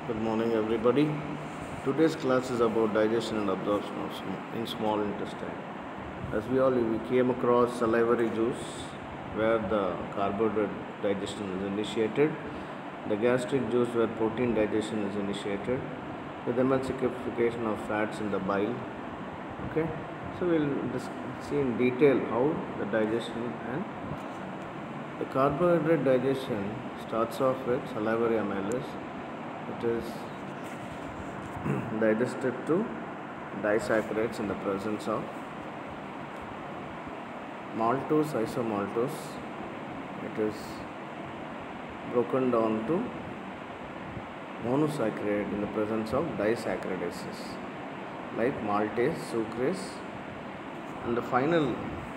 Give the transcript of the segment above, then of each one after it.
Good morning, everybody. Today's class is about digestion and absorption of in small intestine. As we came across salivary juice, where the carbohydrate digestion is initiated, the gastric juice, where protein digestion is initiated, with emulsification of fats in the bile. Okay, so we'll see in detail how the digestion and the carbohydrate digestion starts off with salivary amylase. It is digested to disaccharides in the presence of maltose, isomaltose. It is broken down to monosaccharide in the presence of disaccharidases like maltase, sucrase, and the final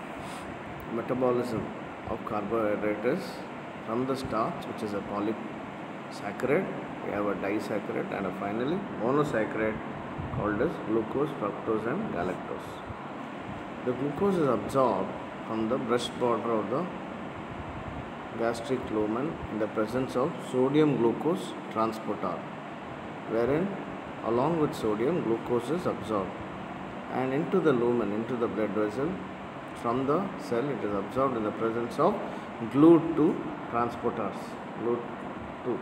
metabolism of carbohydrate is from the starch, which is a polysaccharide. We have a disaccharide and finally monosaccharide called as glucose, fructose and galactose. The glucose is absorbed from the breast border of the gastric lumen in the presence of sodium glucose transporter, wherein along with sodium glucose is absorbed and into the lumen, into the blood vessel. From the cell it is absorbed in the presence of GLUT2 transporters, GLUT2.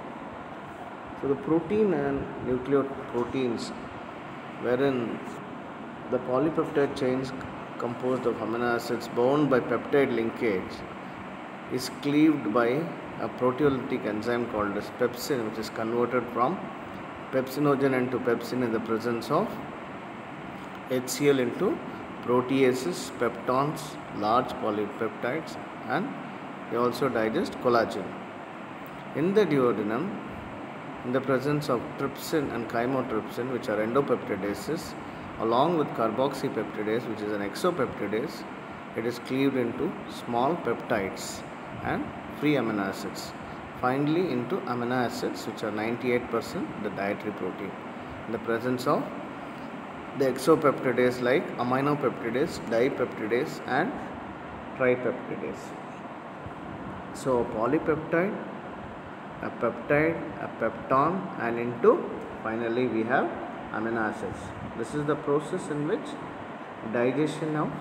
So the protein and nucleoproteins, wherein the polypeptide chains composed of amino acids bound by peptide linkage is cleaved by a proteolytic enzyme called as pepsin, which is converted from pepsinogen into pepsin in the presence of HCl into proteases, peptones, large polypeptides, and they also digest collagen. In the duodenum, in the presence of trypsin and chymotrypsin, which are endopeptidases, along with carboxypeptidase, which is an exopeptidase, it is cleaved into small peptides and free amino acids. Finally, into amino acids, which are 98% the dietary protein, in the presence of the exopeptidase like aminopeptidase, dipeptidase, and tripeptidase. So, a polypeptide, a peptide, a peptone, and into finally we have amino acids. This is the process in which digestion of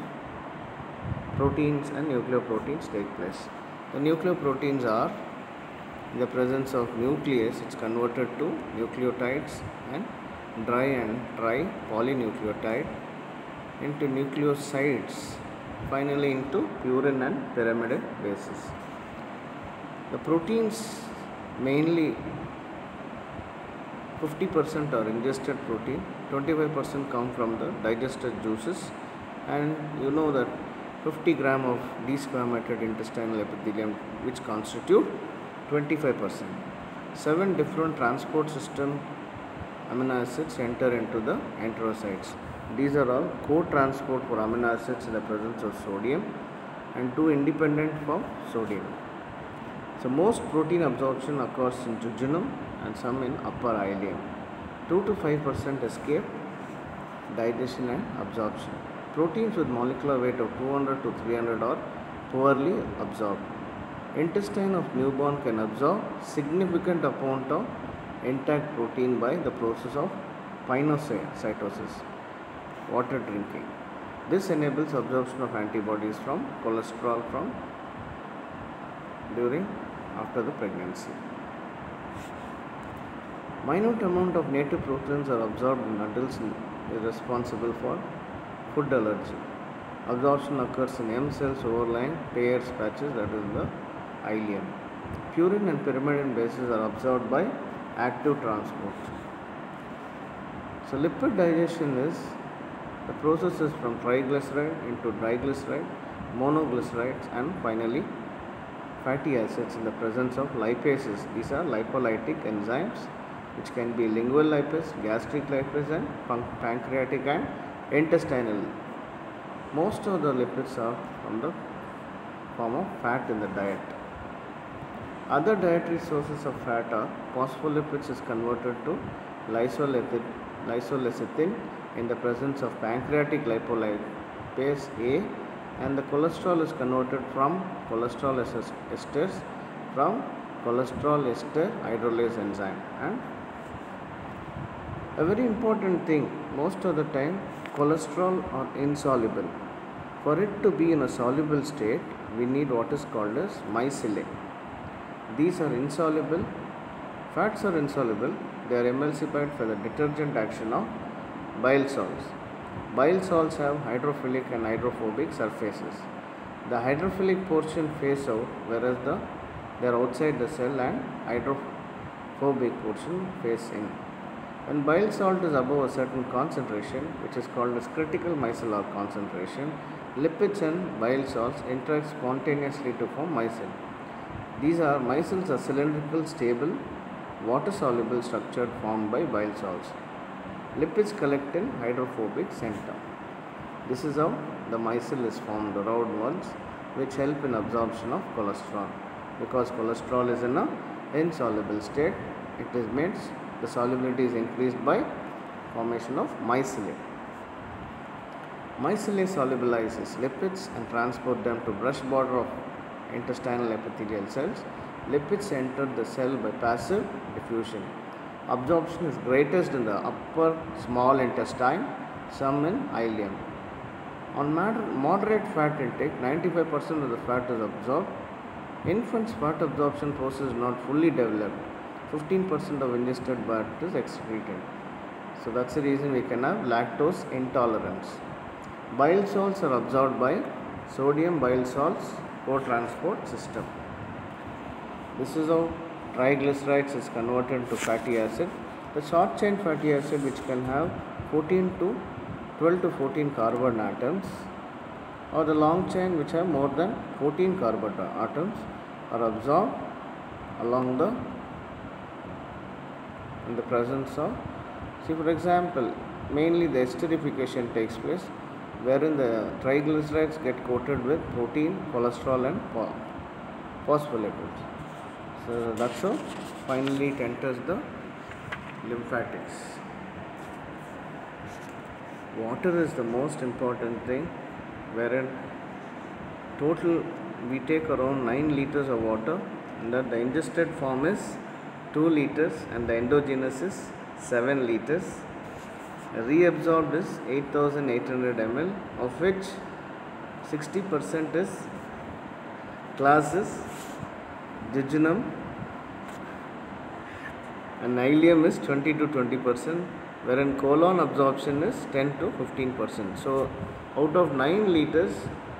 proteins and nucleoproteins take place. The nucleoproteins are in the presence of nuclease, it's converted to nucleotides and dry and tri polynucleotide into nucleosides, finally into purine and pyrimidine bases. The proteins mainly 50% are ingested protein, 25% come from the digested juices, and you know that 50 gram of desquamated intestinal epithelium, which constitute 25%. 7 different transport system amino acids enter into the enterocytes. These are all co-transport for amino acids in the presence of sodium and 2 independent from sodium. So most protein absorption occurs in jejunum and some in upper ileum. 2 to 5% escape digestion and absorption. Proteins with molecular weight of 200 to 300 are poorly absorbed. Intestine of newborn can absorb significant amount of intact protein by the process of pinocytosis, water drinking. This enables absorption of antibodies from cholesterol from after the pregnancy. Minute amount of native proteins are absorbed in adults and is responsible for food allergy. Absorption occurs in M cells overlying Peyer's patches, that is the ileum. Purine and pyrimidine bases are absorbed by active transport. So lipid digestion is the process is from triglyceride into triglyceride, monoglycerides, and finally fatty acids in the presence of lipases. These are lipolytic enzymes which can be lingual lipase, gastric lipase, and pancreatic and intestinal. Most of the lipids are from the form of fat in the diet. Other dietary sources of fat are phospholipids is converted to lysolecithin in the presence of pancreatic lipolipase A, and the cholesterol is converted from cholesterol esters from cholesterol ester hydrolase enzyme, and A very important thing, most of the time cholesterol are insoluble. For it to be in a soluble state, we need what is called as micelle. These are insoluble. Fats are insoluble. They are emulsified for the detergent action of bile salts. Bile salts have hydrophilic and hydrophobic surfaces. The hydrophilic portion face out, whereas they are outside the cell, and hydrophobic portion face in. When bile salt is above a certain concentration, which is called as critical micellar concentration, lipids and bile salts interact spontaneously to form micelle. Micelles are cylindrical, stable, water-soluble structure formed by bile salts. Lipids collect in hydrophobic center. This is how the micelle is formed, the round ones, which help in absorption of cholesterol. Because cholesterol is in a insoluble state, the solubility is increased by formation of micelle. Micelle solubilizes lipids and transport them to brush border of intestinal epithelial cells. Lipids enter the cell by passive diffusion. Absorption is greatest in the upper small intestine, some in ileum. On moderate fat intake, 95% of the fat is absorbed. Infants' fat absorption process is not fully developed. 15% of ingested fat is excreted. So that's the reason we can have lactose intolerance. Bile salts are absorbed by sodium bile salts co-transport system. This is how triglycerides is converted to fatty acid. The short chain fatty acid, which can have 12 to 14 carbon atoms, or the long chain, which have more than 14 carbon atoms, are absorbed in the presence of, for example, mainly the esterification takes place, wherein the triglycerides get coated with protein, cholesterol and phospholipids. So that's how finally it enters the lymphatics. Water is the most important thing, wherein total we take around 9 liters of water, and that the ingested form is 2 liters and the endogenous is 7 liters. Reabsorbed is 8800 ml, of which 60% is classes, jejunum, and ileum is 20 to 20%, wherein colon absorption is 10 to 15%. So out of 9 liters,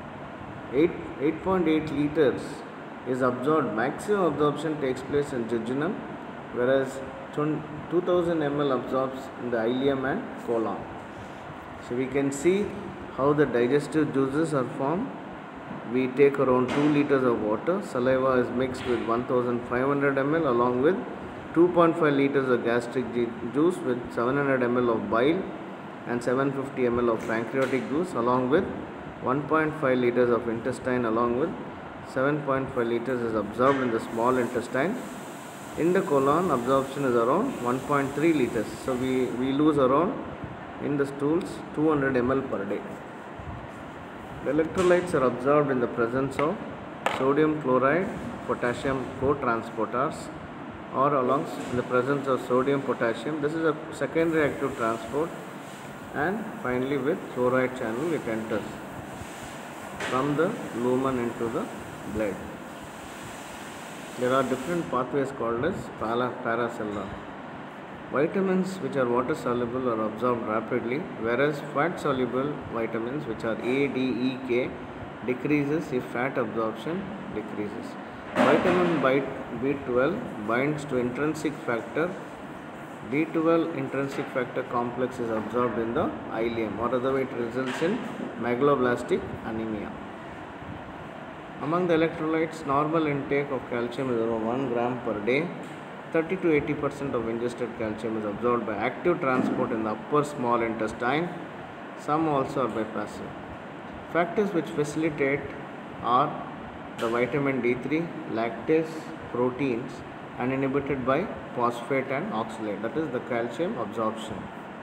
8.8 liters is absorbed. Maximum absorption takes place in jejunum, whereas 2000 ml absorbs in the ileum and colon. So we can see how the digestive juices are formed. We take around 2 liters of water. Saliva is mixed with 1500 ml along with 2.5 liters of gastric juice with 700 ml of bile and 750 ml of pancreatic juice, along with 1.5 liters of intestine, along with 7.5 liters is absorbed in the small intestine. In the colon, absorption is around 1.3 liters. So we lose around in the stools 200 ml per day. The electrolytes are absorbed in the presence of sodium chloride, potassium co-transporters, or in the presence of sodium potassium. This is a secondary active transport, and finally with chloride channel it enters from the lumen into the blood. There are different pathways called as paracellular. Vitamins which are water soluble are absorbed rapidly, whereas fat soluble vitamins, which are A, D, E, K, decreases if fat absorption decreases. Vitamin B12 binds to intrinsic factor. B12 intrinsic factor complex is absorbed in the ileum, or otherwise it results in megaloblastic anemia. Among the electrolytes, normal intake of calcium is around 1 gram per day. 30 to 80% of ingested calcium is absorbed by active transport in the upper small intestine. Some also are by passive. Factors which facilitate are the vitamin D3, lactase, proteins, and inhibited by phosphate and oxalate, that is the calcium absorption.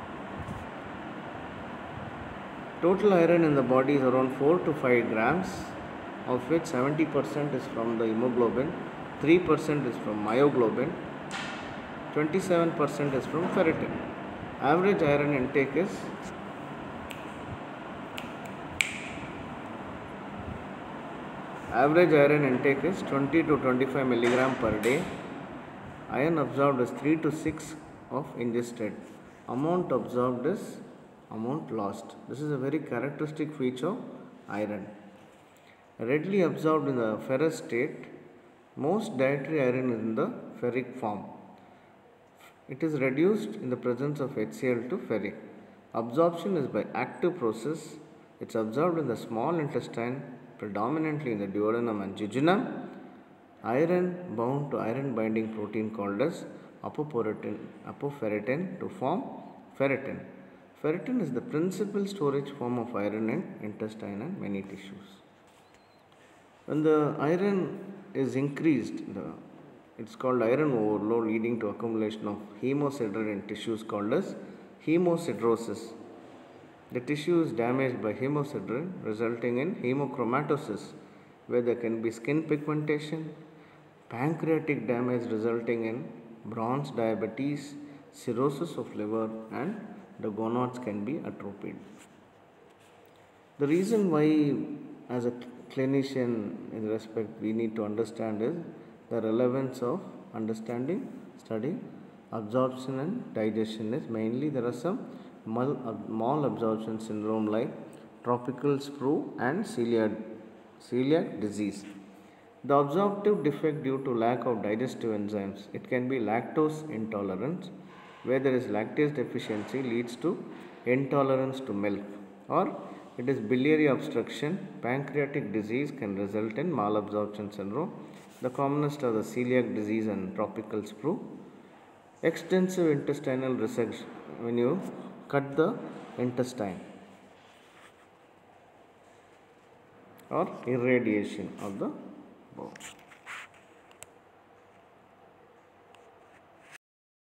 Total iron in the body is around 4 to 5 grams, of which 70% is from the hemoglobin, 3% is from myoglobin, 27% is from ferritin. Average iron intake is Average iron intake is 20 to 25 milligram per day. Iron absorbed is 3 to 6 of ingested. Amount absorbed is amount lost. This is a very characteristic feature of iron. Readily absorbed in the ferrous state, most dietary iron is in the ferric form. It is reduced in the presence of HCl to ferric. Absorption is by active process. It is absorbed in the small intestine, predominantly in the duodenum and jejunum. Iron bound to iron binding protein called as apoferritin to form ferritin. Ferritin is the principal storage form of iron in intestine and many tissues. When the iron is increased, it's called iron overload, leading to accumulation of hemosiderin in tissues called as hemosiderosis. The tissue is damaged by hemosiderin, resulting in hemochromatosis, where there can be skin pigmentation, pancreatic damage resulting in bronze diabetes, cirrhosis of liver, and the gonads can be atrophied. The reason why, as a clinician in respect, we need to understand is the relevance of studying absorption and digestion is mainly there are some malabsorption syndrome like tropical sprue and celiac disease. The absorptive defect due to lack of digestive enzymes, it can be lactose intolerance, where there is lactase deficiency leads to intolerance to milk, or it is biliary obstruction. Pancreatic disease can result in malabsorption syndrome. The commonest are the celiac disease and tropical sprue. Extensive intestinal resection, when you cut the intestine, or irradiation of the bone.